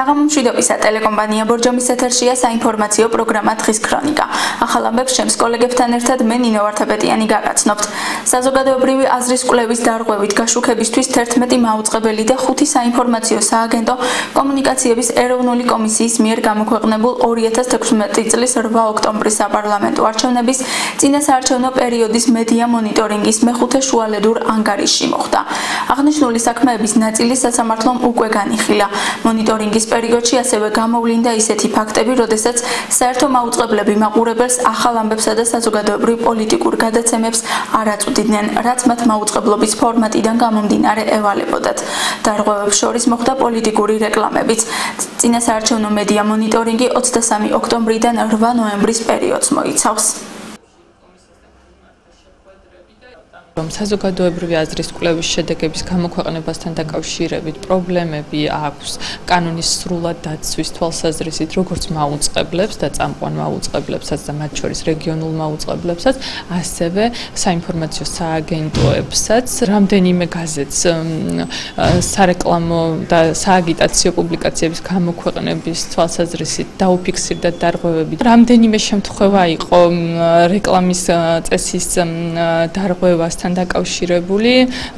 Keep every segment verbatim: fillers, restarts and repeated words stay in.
საღამომშვიდობისა ტელეკომპანია ბორჯომის ეთერშია საინფორმაციო პროგრამა დღის ქრონიკა. ახალ ამბებს ჩემს კოლეგებთან ერთად მე ნინო ვარდაპეტიანი გაგაცნობთ. საზოგადოებრივი აზრის კვლევის დარღვევით გაშუქებისთვის თერთმეტი მაუწყებელი და ხუთი საინფორმაციო სააგენტო კომუნიკაციების ეროვნული კომისიის მიერ გამოქვეყნებულ ორი ათას თექვსმეტი წლის რვა ოქტომბრის საპარლამენტო არჩევნების წინასაარჩევნო პერიოდის მედია მონიტორინგის მეხუთე შუალედურ ანგარიშში მოხვდა. აღნიშნული საქმეების ნაწილი სასამართლომ უკვე განიხილა. მონიტორინგის პერიოდში ასევე გამოვლინდა ისეთი ფაქტები, როდესაც საერთო მაუწყებლები მაყურებელს ახალ ამბებსა და საზოგადოებრივ პოლიტიკურ გადაცემებს არ აწვდიდნენ, რაც მათ მაუწყებლობის ფორმატიდან გამომდინარე ევალებოდათ. დარღვევებს შორის მოხდა პოლიტიკური რეკლამებიც. წინასაარჩევნო მედია მონიტორინგი ოცდასამი ოქტომბრიდან რვა ნოემბრის პერიოდს მოიცავს. რომ საზოგადოებრივი აზრის კვლევის შედეგების გამოქვეყნებასთან დაკავშირებით პრობლემები აქვს კანონის სრულად დაცვის თვალსაზრისით, როგორც მაუწყებლებს და წამყვან მაუწყებლებსაც და მათ შორის რეგიონულ მაუწყებლებსაც, ასევე საინფორმაციო სააგენტოებსაც, რამდენიმე გაზეთს სარეკლამო და სააგიტაციო პუბლიკაციების გამოქვეყნების თვალსაზრისით დაუფიქსირდა დარღვევები. რამდენიმე შემთხვევა იყო რეკლამის წესის დარღვევასთან დაკავშირებული,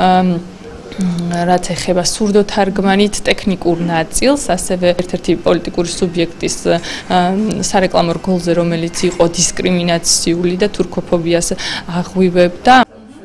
რაც ეხება სურდოთარგმანით ტექნიკურ ნაწილს, ასევე ერთ-ერთი პოლიტიკური სუბიექტის სარეკლამო რგოლზე, რომელიც იყო დისკრიმინაციული და თურქოფობიას აღვივებდა.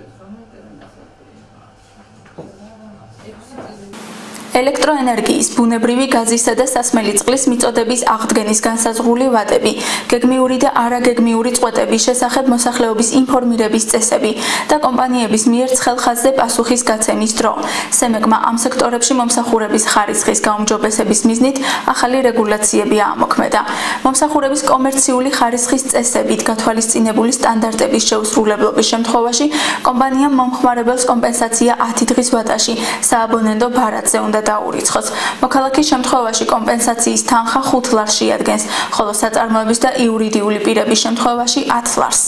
ელექტროენერგიის, ბუნებრივი გაზისა და სასმელი წყლის მიწოდების აღდგენის განსაზღვრული ვადები, გეგმიური და არაგეგმიური წყვეტების შესახებ მოსახლეობის ინფორმირების წესები და კომპანიების მიერ ცხელხაზზე პასუხის გაცემის დრო. სემეგმა ამ სექტორებში მომსახურების ხარისხის გაუმჯობესების მიზნით ახალი რეგულაციები აამოქმედა. მომსახურების კომერციული ხარისხის წესებით გათვალისწინებული სტანდარტების შეუსრულებლობის შემთხვევაში კომპანიამ მომხმარებელს კომპენსაცია ათი დღის ვადაში სააბონენტო ბარათზე უნდა დაურიცხოს. მოქალაქის შემთხვევაში კომპენსაციის თანხა ხუთ ლარს შეადგენს, ხოლო საწარმოების და იურიდიული პირების შემთხვევაში ათ ლარს.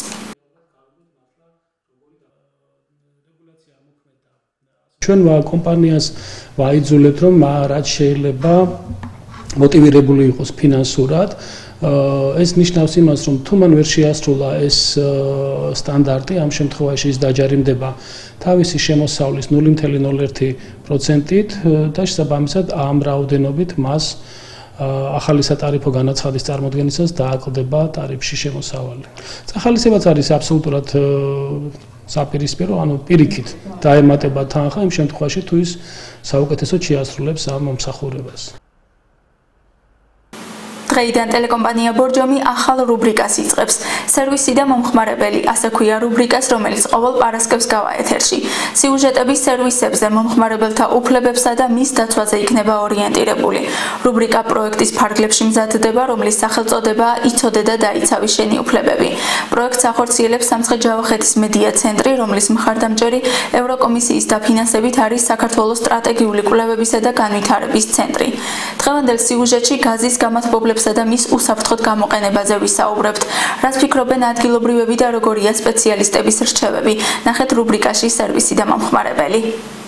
ჩვენ კომპანიას ვაიძულებთ, რომ რაც შეიძლება მოტივირებული იყოს ფინანსურად. ეს ნიშნავს იმას, რომ თუ მან ვერ შეასრულა ეს სტანდარტი, ამ შემთხვევაში ის დაჯარიმდება თავისი შემოსავლის ნული მცდე ნული ერთი პროცენტით და შესაბამისად ამ რაოდენობით მას ახალი სატარიფო განაცხადის წარმოქმნისას დააკლდება ტარიფში შემოსავალი. სახალისებაც არის აბსოლუტურად საპირისპირო, ანუ პირიქით დაემატება თანხა იმ შემთხვევაში, თუ ის საუკეთესოდ შეასრულებს ამ მომსახურებას. დღეიდან ტელეკომპანია ბორჯომი ახალ რუბრიკას იწყებს. სერვისი და მომხმარებელი, ასე ქვია რუბრიკას, რომელიც ყოველ პარასკევს გავა ეთერში. სიუჟეტები სერვისებზე, მომხმარებელთა უფლებებსა და მის დაცვაზე იქნება ორიენტირებული. რუბრიკა პროექტის ფარგლებში მზადდება, რომლის სახელწოდებაა იცოდე და დაიცავი შენი უფლებები. პროექტს ახორციელებს სამცხე-ჯავახეთის მედია ცენტრი, რომლის მხარდამჭერი ევროკომისიის დაფინანსებით არის საქართველოს სტრატეგიული კვლევებისა და განვითარების ცენტრი. დღევანდელ სიუჟეტში გაზის გამათბობლებს და მის უსაფრთხოდ გამოყენებაზე ვისაუბრებთ. რაც ფიქრობენ ადგილობრივები და როგორია სპეციალისტების რჩევები? ნახეთ რუბრიკაში სერვისი და მომხმარებელი.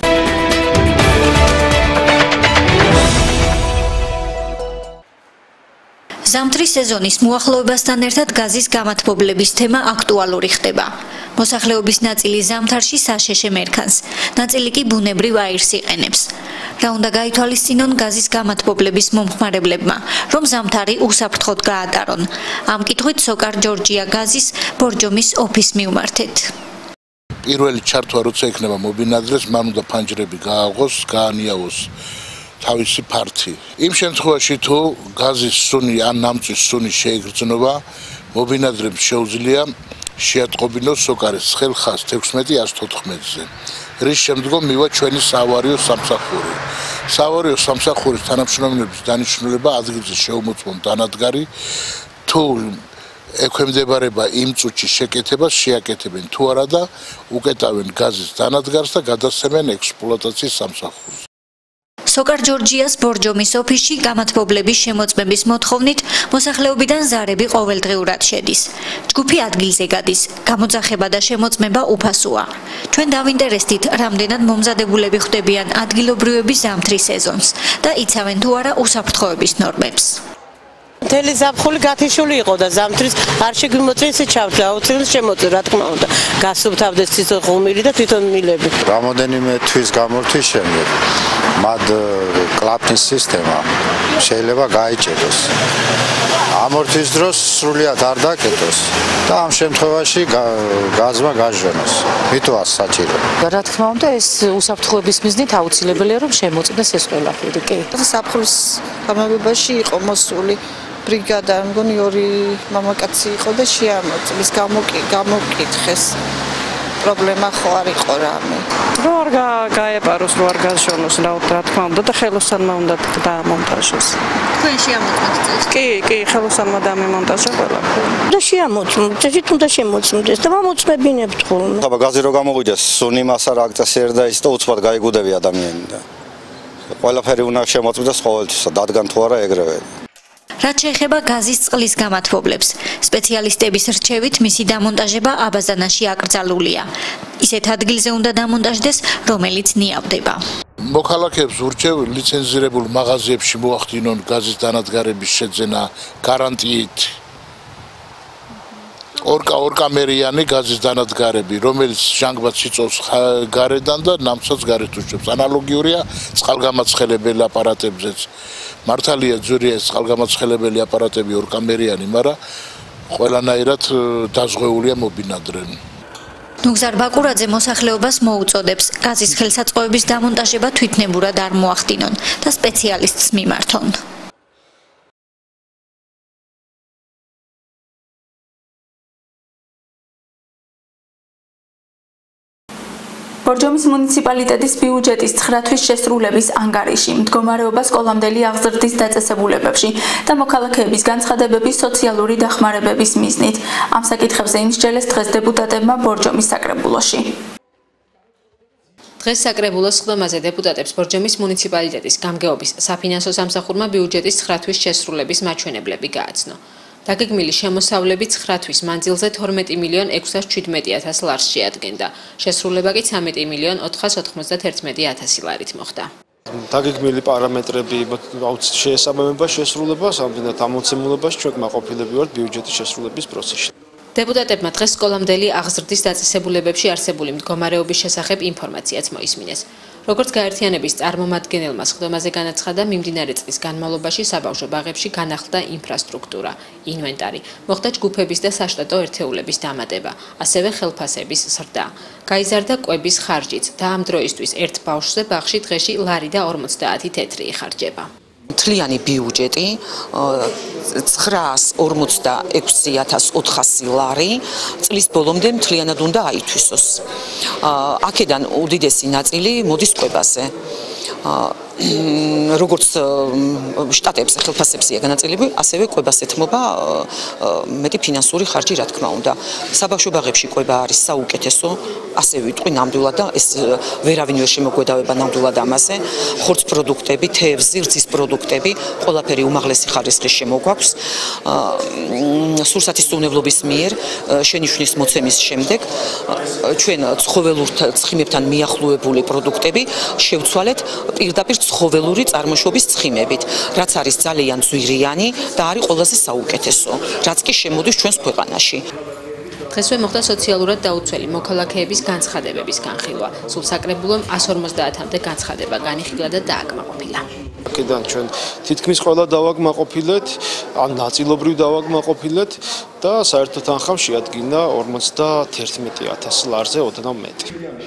ზამთრის სეზონის მოახლოებასთან ერთად გაზის გამათბობლების თემა აქტუალური ხდება. მოსახლეობის ნაწილი ზამთარში საშეშე მერქანს, ნაწილი კი ბუნებრივ აირს იყენებს. რა უნდა გაითვალისწინონ გაზის გამათბობლების მომხმარებლებმა, რომ ზამთარი უსაფრთხოდ გაატარონ? ამ კითხვით სოკარ ჯორჯია გაზის ბორჯომის ოფისს მივმართეთ. პირველი ჩართვა როცა იქნება მობინადრეს, მან უნდა ფანჯრები გააღოს, გაანიავოს თავისი ფართი. იმ შემთხვევაში თუ გაზის სუნი ან ნამწვის სუნი შეიგრძნობა, მობინადრებს შეუძლია შეატყობინოს სოკარის ცხელხაზ თექვსმეტი ას თოთხმეტზე. რის შემდგომ მივა ჩვენი საავარიო სამსახური. საავარიო სამსახურის თანამშრომლების დანიშნულება ადგილზე შეუმოწმონ დანადგარი, თუ ექვემდებარება იმ წუთში შეკეთებას შეაკეთებენ თუ არა და უკეტავენ გაზის დანადგარს და გადასცემენ ექსპლუატაციის სამსახურს. სოკარ ჯორჯიას ბორჯომის ოფისში გამათბობლების შემოწმების მოთხოვნით მოსახლეობიდან ზარები ყოველდღიურად შედის. ჯგუფი ადგილზე გადის, გამოძახება და შემოწმება უფასოა. ჩვენ დავინტერესდით, რამდენად მომზადებულები ხვდებიან ადგილობრივების ზამთრის სეზონს და იცავენ თუ არა უსაფრთხოების ნორმებს. მთელი ზაფხული გათიშული იყო და ზამთრის არ შეგვიმოწეს ჩავდა, აუცილებლად შემოწე, რა თქმა უნდა. გასუფთავდეს თვითონ ღუმილი და თვითონ მილები. რამოდენიმე თვის გამორთვის შემდეგ მათ კლაპნის სისტემა შეიძლება გაიჭედოს. ამორთვის დროს სრულიად არ დაკეტოს და ამ შემთხვევაში გაზმა გაჟონოს. მითოა საჭირო. რა თქმა უნდა, ეს უსაფრთხოების მიზნით აუცილებელია რომ შემოწმდეს ეს ყველაფერი. კი. საფხულის გამარჯვებაში იყო მოსული ბრიგადა, მგონი ორი მამაკაცი იყო და შეამოწმეს, გამოკითხეს. პრობლემა ხო არ იყო რამე. რო არ გაეპაროს, რო არ გაშონოს, რა თქმა უნდა და ხელოსანმა უნდა დაამონტაჟოს. თქვენ შეამოწმეთ? კი, კი, ხელოსანმა დამემონტაჟა ყველაფერი. და შეამოწმეთ, ეს თუნდა შემოწმდეს და მომოწმებინებთ ხოლმე. აბა გაზი რო გამოვიდეს, სუნი მასა რა აქცია და ის და უცბად გაიგუდები ადამიანი და ყველაფერი უნდა შემოწმდეს ყოველთვის, დადგან თუ არა ეგრევე. რაც შეეხება გაზის წყლის გამათბობლებს, სპეციალისტების რჩევით მისი დამონტაჟება აბაზანაში აკრძალულია. ისეთ ადგილზე უნდა დამონტაჟდეს, რომელიც ნიავდება. მოქალაქეებს ურჩევ ლიცენზირებულ მაღაზიებში მოახდინონ გაზის დანადგარების შეძენა გარანტიით. ორკა ორკამერიანი გაზის დანადგარები, რომელიც ჟანგბადს იწოვს გარედან და ნამცაც გარეთ უშვებს. ანალოგიურია წყალგამაცხელებელ აპარატებზეც. მართალია ძვირია წყალგამაცხელებელი აპარატები ორკამერიანი, მაგრამ ყველანაირად დაზღვეულია მობინადრენ. ნუგზარ ბაკურაძე მოსახლეობას მოუწოდებს გაზის ხელსაწყოების დამონტაჟება თვითნებურად არ მოახდინონ და სპეციალისტს მიმართონ. ბორჯომის მუნიციპალიტეტის ბიუჯეტის ცხრა თვის შესრულების ანგარიში, მდგომარეობა სკოლამდელი აღზრდის დაწესებულებებში და მოქალაქეების განცხადებების სოციალური დახმარებების მიზნით. ამ საკითხებზე იმსჯელეს დღეს დეპუტატებმა ბორჯომის საკრებულოში. დღეს საკრებულოს ხდომაზე დეპუტატებს ბორჯომის მუნიციპალიტეტის გამგეობის საფინანსო სამსახურმა ბიუჯეტის ცხრა თვის შესრულების მაჩვენებლები გააცნო. დაგეგმილი შემოსავლები ცხრა თვის მანძილზე თორმეტი მილიონ ექვსას შვიდმეტი ათას ლარს შეადგენდა. შესრულება კი ცამეტი მილიონ ოთხას ოთხმოცდათერთმეტი ათასი ლარით მოხდა. დაგეგმილი პარამეტრები შეესაბამება შესრულებას, ამდენად ამოცემულობას ჩვენ კმაყოფილები ვართ ბიუჯეტის შესრულების პროცესში. დეპუტატებმა დღეს სკოლამდელი აღზრდის დაწესებულებებში არსებული მდგომარეობის შესახებ ინფორმაციაც მოისმინეს. როგორც გაერთიანების წარმომადგენელმა ხდომაზე განაცხადა, მიმდინარე წლის განმავლობაში საბავშვო ბაღებში განახლდა ინფრასტრუქტურა, ინვენტარი, მოხდა ჯგუფების და საშტატო ერთეულების დამატება, ასევე ხელფასების ზრდა. გაიზარდა კვების ხარჯიც და ამ დროისთვის ერთ ბავშვზე ბაღში დღეში ლარი და ორმოცდაათი თეთრი იხარჯება. მთლიანი ბიუჯეტი ცხრაას ორმოცდაექვსი ათას ოთხასი ლარი წლის ბოლომდე მთლიანად უნდა აითვისოს. აქედან უდიდესი ნაწილი მოდის კვებაზე. როგორც შტატებზე ხელფასებზეა განაწილებული, ასევე კვებას ეთმობა მეტი ფინანსური ხარჯი, რა თქმა უნდა. საბავშვო ბაღებში კვება არის საუკეთესო, ასე ვიტყვი ნამდვილად და ეს ვერავინ ვერ შემოგვედავება ნამდვილად ამაზე. ხორცს პროდუქტები, თევზი, რძის პროდუქტები, ყველაფერი უმაღლესი ხარისხის შემოგვაქვს. სურსათის უვნებლობის მიერ შენიშვნის მოცემის შემდეგ ჩვენ ცხოველურ ცხიმებთან მიახლოებული პროდუქტები შევცვალეთ პირდაპირ ცხოველური წარმოშობის ცხიმებით, რაც არის ძალიან ძვირიანი და არის ყველაზე საუკეთესო, რაც კი შემოდის ჩვენს ქვეყანაში. დღესვე მოხდა სოციალურად დაუცველი მოქალაქეების განცხადებების განხილვა. სულ საკრებულომ ას ორმოცდაათამდე განცხადება განიხილა და დააკმაყოფილა. აქედან ჩვენ თითქმის ყველა დავაკმაყოფილეთ, ან ნაწილობრივ დავაკმაყოფილეთ და საერთოდ თანხამ შეადგინა ორმოცდათერთმეტი ათასი ლარზე ოდნავ მეტი.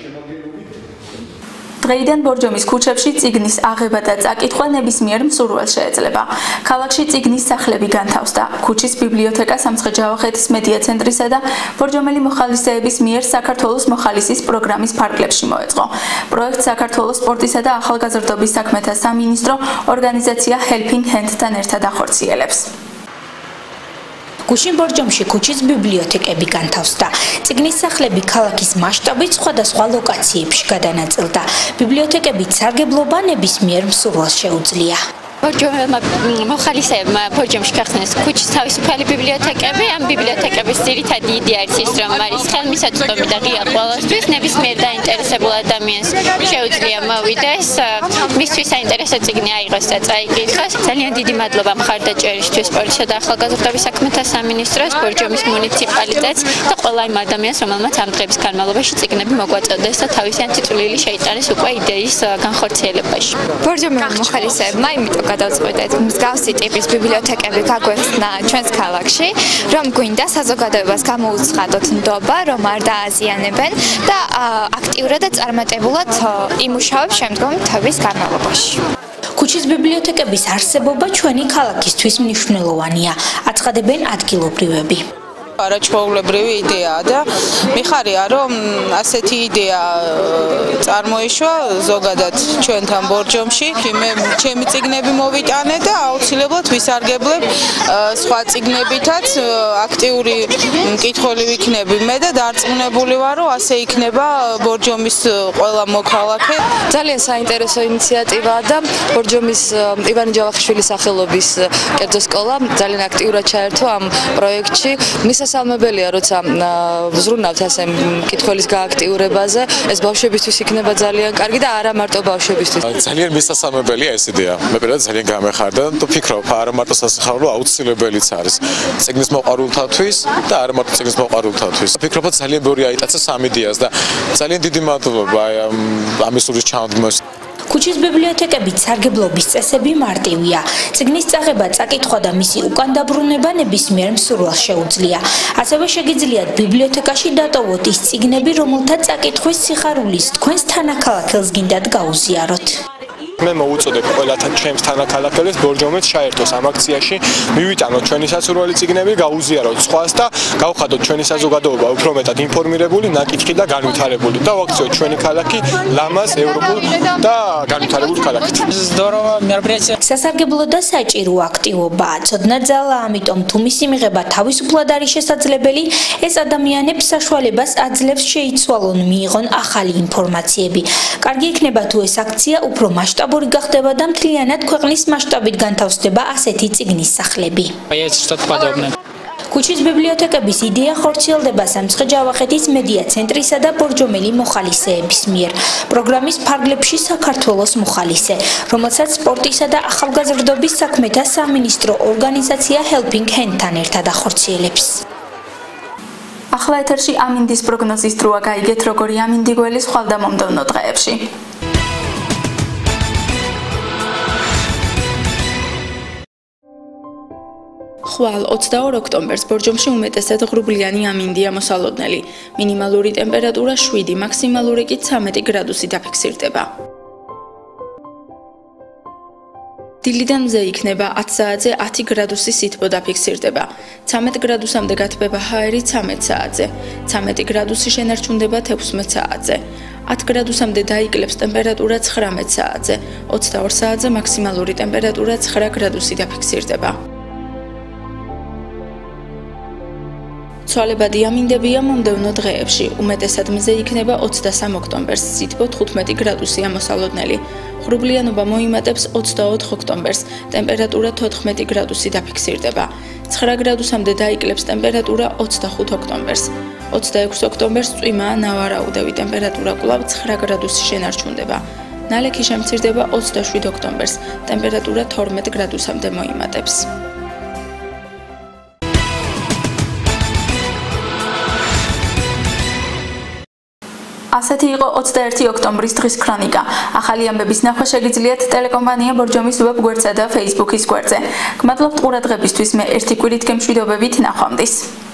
დღეიდან ბორჯომის ქუჩებში წიგნის აღება და წაკითხვა ნებისმიერ მსურველს შეეძლება. ქალაქში წიგნის სახლები განთავსდა. ქუჩის ბიბლიოთეკა სამცხე-ჯავახეთის მედია ცენტრისა და ბორჯომელი მოხალისეების მიერ საქართველოს მოხალისის პროგრამის ფარგლებში მოეწყო. პროექტს საქართველოს სპორტისა და ახალგაზრდობის საქმეთა სამინისტრო ორგანიზაცია Helping Hand-თან ერთად ახორციელებს. გუშინ ბორჯომში ქუჩის ბიბლიოთეკები განთავსდა. წიგნის სახლები ქალაქის მასშტაბით სხვადასხვა ლოკაციებში გადანაწილდა. ბიბლიოთეკებით სარგებლობა ნებისმიერ მსურველს შეუძლია. ბორჯომმა მოხალისეებმა ბორჯომში გახსნეს ქუჩის თავისუფალი ბიბლიოთეკები. ამ ბიბლიოთეკების ძირითადი იდეა არის ის, რომ არის ხელმისაწვდომი და ღია ყველასთვის, ნებისმიერ დაინტერესებულ ადამიანს შეუძლია მოვიდეს, მისთვის საინტერესო წიგნი აიღოს და წაიკითხოს. ძალიან დიდი მადლობა მხარდაჭერისთვის პოლიცია და ახალგაზრდობის საქმეთა სამინისტროს, ბორჯომის მუნიციპალიტეტს და ყველა იმ ადამიანს, რომელმაც ამ დღების განმავლობაში წიგნები მოგვაწოდეს და თავისიანთი წვლილი შეიტანეს უკვე იდეის განხორციელებაში. ბორჯომმა მოხალისეებმა იმიტომ გადავწყვეტეთ მსგავსი ტიპის ბიბლიოთეკები გაგვეხსნა ჩვენს ქალაქში, რომ გვინდა საზოგადოებას გამოუცხადოთ ნდობა, რომ არ დააზიანებენ და აქტიურად და წარმატებულად იმუშავებს შემდგომი თვეების განმავლობაში. ქუჩის ბიბლიოთეკების არსებობა ჩვენი ქალაქისთვის მნიშვნელოვანია, აცხადებენ ადგილობრივები. არაჩვეულებრივი იდეაა და მიხარია, რომ ასეთი იდეა წარმოიშვა ზოგადად ჩვენთან ბორჯომში. მე ჩემი წიგნები მოვიტანე და აუცილებლად ვისარგებლებ სხვა წიგნებითაც აქტიური მკითხველი ვიქნები მე და დარწმუნებული ვარ, რომ ასე იქნება ბორჯომის ყველა მოქალაქე. ძალიან საინტერესო ინიციატივაა და ბორჯომის ივანე ჯავახიშვილის სახელობის კერძო სკოლა ძალიან აქტიურად ჩაერთო ამ პროექტში. შესაძლებელია, როცა ვზრუნავთ ასე მკითხველის გააქტიურებაზე, ეს ბავშვებისთვის იქნება ძალიან კარგი და არა მარტო ბავშვებისთვის. ძალიან მისასალმებელია ეს იდეა. მე პირადად ძალიან გამეხარდა და ვფიქრობ, არა მარტო სასახარულო აუცილებელიც არის წიგნის მოყვარულთათვის და არა მარტო წიგნის მოყვარულთათვის. ვფიქრობ, ძალიან ბევრი აიტაცეს ამ იდეას და ძალიან დიდი მადლობა ამის სულის ჩამდგმას. ქუჩის ბიბლიოთეკებით სარგებლობის წესები მარტივია. წიგნის წაღება, წაკითხვა და მისი უკან დაბრუნება ნებისმიერ მსურველს შეუძლია. ასევე შეგიძლიათ ბიბლიოთეკაში დატოვოთ ის წიგნები, რომელთა წაკითხვის სიხარულის თქვენს თანაქალაქელს გინდათ გაუზიაროთ. მე მოუწოდებ ყველა ჩემს თანაქალაქელს ბორჯომეც ჩაერთოს ამ აქციაში, მივიტანოთ ჩვენი სასურველი წიგნები, გაუზიაროთ სხვას და გავხადოთ ჩვენი საზოგადოება უფრო მეტად ინფორმირებული, ნაკითხი და განვითარებული და ვაქციოთ ჩვენი ქალაქი ლამაზ, ევროპულ და განვითარებულ ქალაქით. სასარგებლო და საჭირო აქტივობაა, ცოდნა ძალა, ამიტომ თუ მისი მიღება თავისუფლად არის შესაძლებელი, ეს ადამიანებს საშუალებას აძლევს შეიცვალონ, მიიღონ ახალი ინფორმაციები. კარგი იქნება თუ ეს აქცია უფრო მასშტაბური გახდება და მთლიანად ქვეყნის მასშტაბით განთავსდება ასეთი წიგნის სახლები. ქუჩის ბიბლიოთეკების იდეა ხორციელდება სამცხე-ჯავახეთის მედია ცენტრისა და ბორჯომელი მოხალისეების მიერ. პროგრამის ფარგლებში საქართველოს მოხალისე, რომელსაც სპორტისა და ახალგაზრდობის საქმეთა სამინისტრო ორგანიზაცია Helping Hand-თან ერთად ახორციელებს. ახლა ეთერში ამინდის პროგნოზის დროა, გაიგეთ როგორი ამინდი გველის ხვალდამომდევნო დღეებში. ხვალ ოცდაორ ოქტომბერს ბორჯომში უმეტესად ღრუბლიანი ამინდია მოსალოდნელი. მინიმალური ტემპერატურა შვიდი, მაქსიმალური კი ცამეტი გრადუსი დაფიქსირდება. დილიდან მზე იქნება ათ საათზე ათი გრადუსი სითბო დაფიქსირდება. ცამეტ გრადუსამდე გათბება ჰაერი ცამეტ საათზე. ცამეტი გრადუსი შენარჩუნდება თექვსმეტ საათზე. ათ გრადუსამდე დაიკლებს ტემპერატურა ცხრამეტ საათზე. ოცდაორ საათზე მაქსიმალური ტემპერატურა ცხრა გრადუსი დაფიქსირდება. ცვალებადი ამინდებია მომდევნო დღეებში. უმეტესად მზე იქნება ოცდასამ ოქტომბერს, სითბო თხუთმეტი გრადუსია მოსალოდნელი. ღრუბლიანობა მოიმატებს ოცდაოთხ ოქტომბერს, ტემპერატურა თოთხმეტი გრადუსი დაფიქსირდება. ცხრა გრადუსამდე დაიკლებს ტემპერატურა ოცდახუთ ოქტომბერს. ოცდაექვსი ოქტომბერს წვიმაა ნავარაუდევი, ტემპერატურა კვლავ ცხრა გრადუსი შენარჩუნდება. ნალექი შემცირდება ოცდაშვიდ ოქტომბერს, ტემპერატურა თორმეტ გრადუსამდე მოიმატებს. ასეთი იყო ოცდაერთი ოქტომბრის დღის ქრონიკა. ახალი ამბების ნახვა შეგიძლიათ ტელეკომპანია ბორჯომის ვებ გვერდსა და Facebook-ის გვერდზე. გმადლობთ ყურადღებისთვის, მე ერთი კვირით გემშვიდობებით, ნახვამდის.